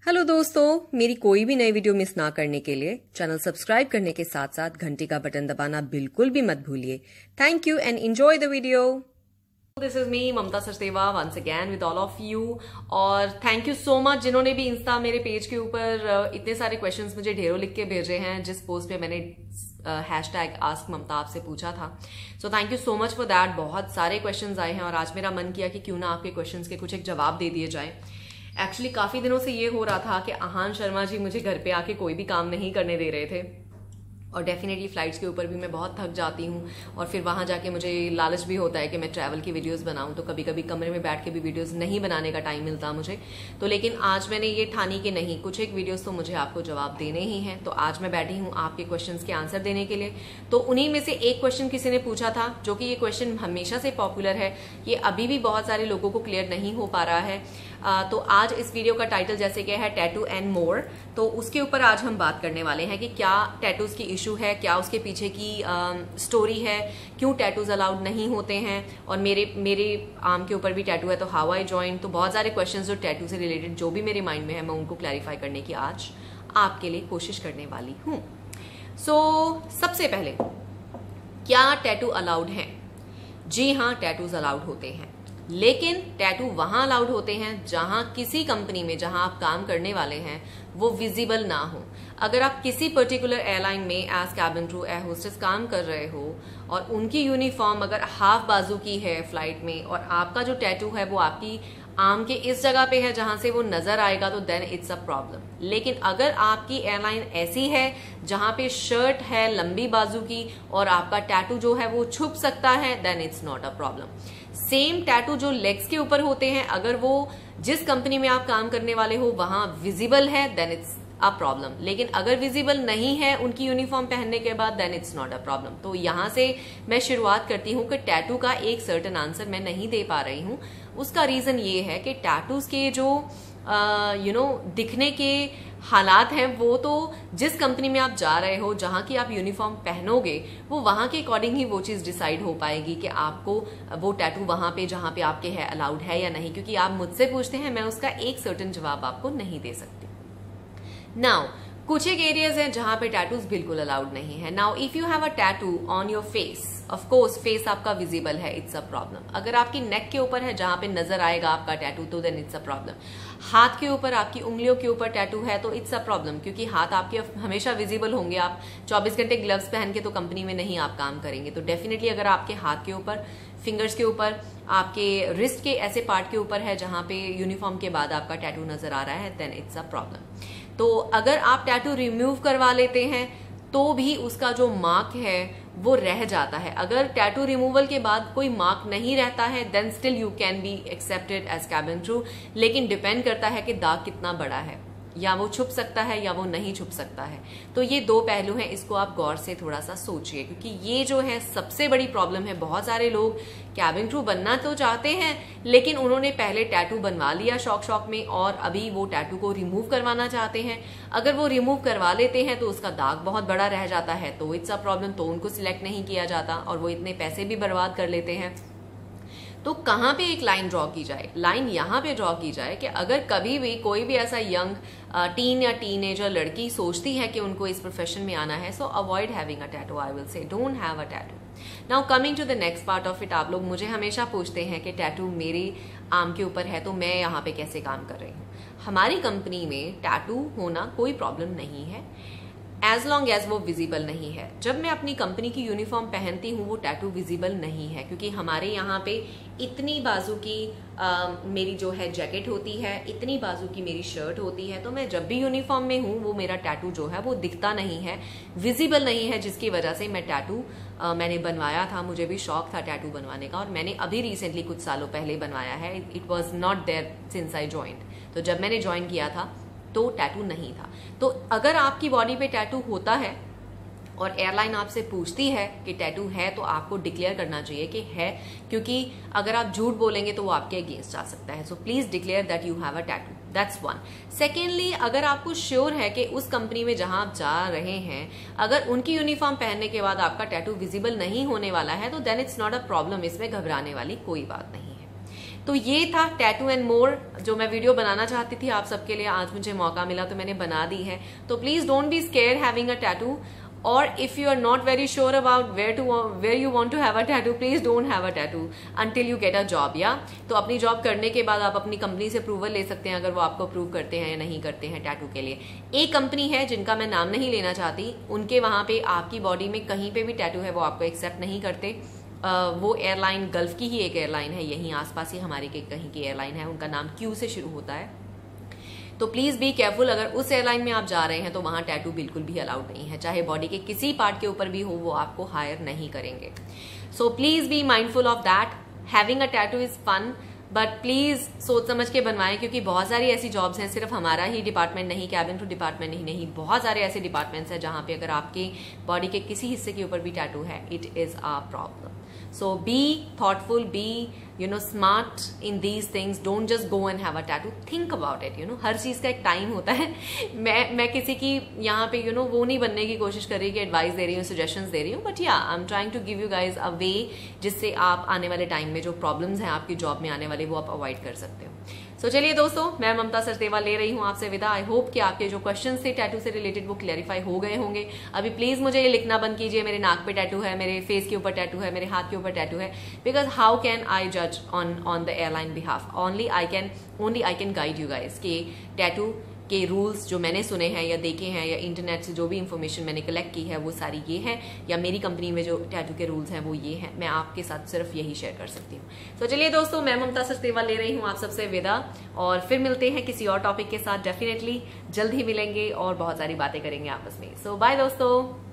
Hello दोस्तों, मेरी कोई भी नई वीडियो मिस ना करने के लिए चैनल सब्सक्राइब करने के साथ साथ घंटी का बटन दबाना बिल्कुल भी मत भूलिए। Thank you and enjoy the video. This is me Mamta Sachdeva once again with all of you. और थैंक यू सो मच जिन्होंने भी इंस्टा मेरे पेज के ऊपर इतने सारे क्वेश्चंस मुझे ढेरों लिख के भेजे हैं, जिस पोस्ट पे मैंने हैशटैग आस्क ममता आपसे पूछा था। So thank you so much for that. बहुत सारे क्वेश्चंस आए हैं और आज मेरा मन किया कि क्यों ना आपके क्वेश्चंस के कुछ एक जवाब दे दिए जाए। एक्चुअली काफी दिनों से ये हो रहा था कि आहान शर्मा जी मुझे घर पे आके कोई भी काम नहीं करने दे रहे थे और डेफिनेटली फ्लाइट्स के ऊपर भी मैं बहुत थक जाती हूँ और फिर वहां जाके मुझे लालच भी होता है कि मैं ट्रैवल की वीडियोस बनाऊं, तो कभी कभी कमरे में बैठ के भी वीडियोस नहीं बनाने का टाइम मिलता मुझे। तो लेकिन आज मैंने ये ठानी कि नहीं, कुछ एक वीडियोस तो मुझे आपको जवाब देने ही हैं। तो आज मैं बैठी हूँ आपके क्वेश्चंस के आंसर देने के लिए। तो उन्हीं में से एक क्वेश्चन किसी ने पूछा था, जो कि ये क्वेश्चन हमेशा से पॉपुलर है, ये अभी भी बहुत सारे लोगों को क्लियर नहीं हो पा रहा है। तो आज इस वीडियो का टाइटल जैसे कि है टैटू एंड मोर, तो उसके ऊपर आज हम बात करने वाले हैं कि क्या टैटूज की इशू है, क्या उसके पीछे की स्टोरी है, क्यों टैटूज अलाउड नहीं होते हैं। और मेरे आर्म के ऊपर भी टैटू है, तो हाउ आई जॉइन। तो बहुत सारे क्वेश्चंस जो टैटू से रिलेटेड जो भी मेरे माइंड में है, मैं उनको क्लैरिफाई करने की आज आपके लिए कोशिश करने वाली हूँ। सबसे पहले, क्या टैटू अलाउड है? जी हाँ, टैटूज अलाउड होते हैं, लेकिन टैटू वहां अलाउड होते हैं जहां किसी कंपनी में जहां आप काम करने वाले हैं वो विजिबल ना हो। अगर आप किसी पर्टिकुलर एयरलाइन में as cabin crew, air hostess काम कर रहे हो और उनकी यूनिफॉर्म अगर हाफ बाजू की है फ्लाइट में और आपका जो टैटू है वो आपकी आर्म के इस जगह पे है जहां से वो नजर आएगा, तो देन इट्स अ प्रॉब्लम। लेकिन अगर आपकी एयरलाइन ऐसी है जहां पे शर्ट है लंबी बाजू की और आपका टैटू जो है वो छुप सकता है, then it's not a problem. Same tattoo जो लेग्स के ऊपर होते हैं, अगर वो जिस कंपनी में आप काम करने वाले हो वहां विजिबल है, देन इट्स अ प्रॉब्लम। लेकिन अगर विजिबल नहीं है उनकी यूनिफॉर्म पहनने के बाद, then it's not a problem. तो यहां से मैं शुरुआत करती हूं कि टैटू का एक सर्टेन आंसर मैं नहीं दे पा रही हूं। उसका रीजन ये है कि टैटूज के जो दिखने के हालात हैं, वो तो जिस कंपनी में आप जा रहे हो, जहां की आप यूनिफॉर्म पहनोगे, वो वहां के अकॉर्डिंग ही वो चीज डिसाइड हो पाएगी कि आपको वो टैटू वहां पे जहां पे आपके है अलाउड है या नहीं। क्योंकि आप मुझसे पूछते हैं, मैं उसका एक सर्टेन जवाब आपको नहीं दे सकती। नाउ कुछ एक एरियाज हैं जहां पे टैटूज बिल्कुल अलाउड नहीं है। Now if you have a tattoo on your face, of course face आपका विजिबल है, इट्स अ प्रॉब्लम। अगर आपकी नेक के ऊपर है जहां पे नजर आएगा आपका टैटू, तो देन इट्स अ प्रॉब्लम। हाथ के ऊपर, आपकी उंगलियों के ऊपर टैटू है, तो इट्स अ प्रॉब्लम, क्योंकि हाथ आपके हमेशा विजिबल होंगे। आप 24 घंटे ग्लव्स पहन के तो कंपनी में नहीं आप काम करेंगे। तो डेफिनेटली अगर आपके हाथ के ऊपर, फिंगर्स के ऊपर, आपके रिस्ट के ऐसे पार्ट के ऊपर है जहां पे यूनिफॉर्म के बाद आपका टैटू नजर आ रहा है, देन इट्स अ प्रॉब्लम। तो अगर आप टैटू रिमूव करवा लेते हैं तो भी उसका जो मार्क है वो रह जाता है। अगर टैटू रिमूवल के बाद कोई मार्क नहीं रहता है, then still you can be accepted as cabin crew. लेकिन डिपेंड करता है कि दाग कितना बड़ा है, या वो छुप सकता है या वो नहीं छुप सकता है। तो ये दो पहलू हैं, इसको आप गौर से थोड़ा सा सोचिए, क्योंकि ये जो है सबसे बड़ी प्रॉब्लम है। बहुत सारे लोग कैबिन क्रू बनना तो चाहते हैं, लेकिन उन्होंने पहले टैटू बनवा लिया शौक में और अभी वो टैटू को रिमूव करवाना चाहते हैं। अगर वो रिमूव करवा लेते हैं तो उसका दाग बहुत बड़ा रह जाता है, तो इट्स अ प्रॉब्लम। तो उनको सिलेक्ट नहीं किया जाता और वो इतने पैसे भी बर्बाद कर लेते हैं। तो कहाँ पे एक लाइन ड्रॉ की जाए? लाइन यहाँ पे ड्रॉ की जाए कि अगर कभी भी कोई भी ऐसा यंग टीन या टीनेजर लड़की सोचती है कि उनको इस प्रोफेशन में आना है, so avoid having a tattoo. I will say don't have a tattoo. Now coming to the next part of it, आप लोग मुझे हमेशा पूछते हैं कि टैटू मेरे आर्म के ऊपर है तो मैं यहाँ पे कैसे काम कर रही हूँ। हमारी कंपनी में टैटू होना कोई प्रॉब्लम नहीं है, एज लॉन्ग एज वो विजिबल नहीं है। जब मैं अपनी कंपनी की यूनिफॉर्म पहनती हूँ वो टैटू विजिबल नहीं है, क्योंकि हमारे यहाँ पे इतनी बाजू की मेरी जो है जैकेट होती है, इतनी बाजू की मेरी शर्ट होती है। तो मैं जब भी यूनिफॉर्म में हूँ वो मेरा टैटू जो है वो दिखता नहीं है, विजिबल नहीं है, जिसकी वजह से मैं टैटू मैंने बनवाया था। मुझे भी शौक था टैटू बनवाने का और मैंने अभी रिसेंटली कुछ सालों पहले बनवाया है। It was not there since I joined. तो जब मैंने ज्वाइन किया था तो टैटू नहीं था। तो अगर आपकी बॉडी पे टैटू होता है और एयरलाइन आपसे पूछती है कि टैटू है, तो आपको डिक्लेयर करना चाहिए कि है, क्योंकि अगर आप झूठ बोलेंगे तो वो आपके अगेंस्ट जा सकता है। So please declare that you have a tattoo, that's one. Secondly, अगर आपको श्योर है कि उस कंपनी में जहां आप जा रहे हैं, अगर उनकी यूनिफॉर्म पहनने के बाद आपका टैटू विजिबल नहीं होने वाला है, तो then it's not a problem. इसमें घबराने वाली कोई बात नहीं है। तो ये था टैटू एंड मोर जो मैं वीडियो बनाना चाहती थी आप सबके लिए। आज मुझे मौका मिला तो मैंने बना दी है। तो please don't be scared having a tattoo, or if you are not very sure about where you want to have a tattoo, please don't have a tattoo until you get a job। या तो अपनी job करने के बाद आप अपनी company से approval ले सकते हैं अगर वो आपको अप्रूव करते हैं या नहीं करते हैं टैटू के लिए। एक कंपनी है जिनका मैं नाम नहीं लेना चाहती, उनके वहां पे आपकी बॉडी में कहीं पे भी टैटू है वो आपको एक्सेप्ट नहीं करते। वो एयरलाइन गल्फ की ही एक एयरलाइन है, यहीं आसपास ही हमारी कहीं की एयरलाइन है, उनका नाम क्यू से शुरू होता है। तो प्लीज बी केयरफुल, अगर उस एयरलाइन में आप जा रहे हैं तो वहां टैटू बिल्कुल भी अलाउड नहीं है, चाहे बॉडी के किसी पार्ट के ऊपर भी हो, वो आपको हायर नहीं करेंगे। So please be mindful of that. Having a tattoo is fun, but please सोच समझ के बनवाएं, क्योंकि बहुत सारी ऐसी जॉब्स हैं, सिर्फ हमारा ही डिपार्टमेंट नहीं, कैबिन टू डिपार्टमेंट ही नहीं, बहुत सारे ऐसे डिपार्टमेंट्स हैं जहां पे अगर आपके बॉडी के किसी हिस्से के ऊपर भी टैटू है, it is a problem. So be thoughtful, be smart in these things, don't just go and have a tattoo, think about it. हर चीज का एक टाइम होता है। मैं किसी की यहाँ पे वो नहीं बनने की कोशिश कर रही कि एडवाइस दे रही हूँ, सजेशंस दे रही हूँ, बट या I am trying to give you guys a way जिससे आप आने वाले टाइम में जो प्रॉब्लम्स हैं आपकी जॉब में आने वाले वो आप अवॉइड कर सकते हो। सो चलिए दोस्तों, मैं ममता सचदेवा ले रही हूँ आपसे विदा। आई होप कि आपके जो क्वेश्चंस थे टैटू से रिलेटेड वो क्लैरिफाई हो गए होंगे। अभी प्लीज मुझे ये लिखना बंद कीजिए मेरे नाक पे टैटू है, मेरे फेस के ऊपर टैटू है, मेरे हाथ के ऊपर टैटू है, बिकॉज हाउ कैन आई जज on the airline behalf. Only I can guide you guys कि टैटू के रूल्स जो मैंने सुने हैं या देखे हैं या इंटरनेट से जो भी इंफॉर्मेशन मैंने कलेक्ट की है वो सारी ये है, या मेरी कंपनी में जो टैटू के रूल्स हैं वो ये हैं। मैं आपके साथ सिर्फ यही शेयर कर सकती हूँ। तो चलिए दोस्तों, मैं ममता सचदेवा ले रही हूँ आप सबसे विदा, और फिर मिलते हैं किसी और टॉपिक के साथ। डेफिनेटली जल्द ही मिलेंगे और बहुत सारी बातें करेंगे आपस में। सो बाय दोस्तों।